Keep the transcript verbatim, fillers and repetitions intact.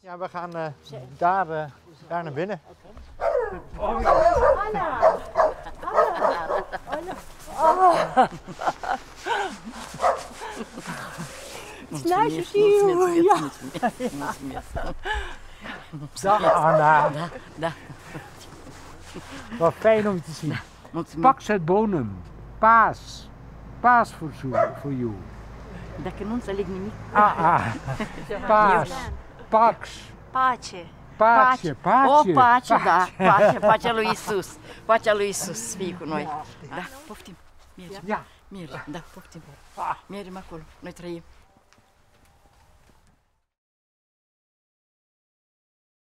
Ja, we gaan uh, daar, uh, daar naar binnen. Anna! Anna! Anna! Oh. It's nice to see you. Ja. Dag Anna. Da, da. Wat fijn om je te zien. Pax et bonum. Paas. Paas voor jou. Dacă nu înțeleg nimic. Ah, ah. Paas. Pax. Pace. Pace. Pace. O, pace, da. Pace, pacea lui Isus. Pacea lui Isus, fie cu noi. Da, poftim. Mergem. Ja. Mergem, da, poftim. Mergem acolo. Noi trăim.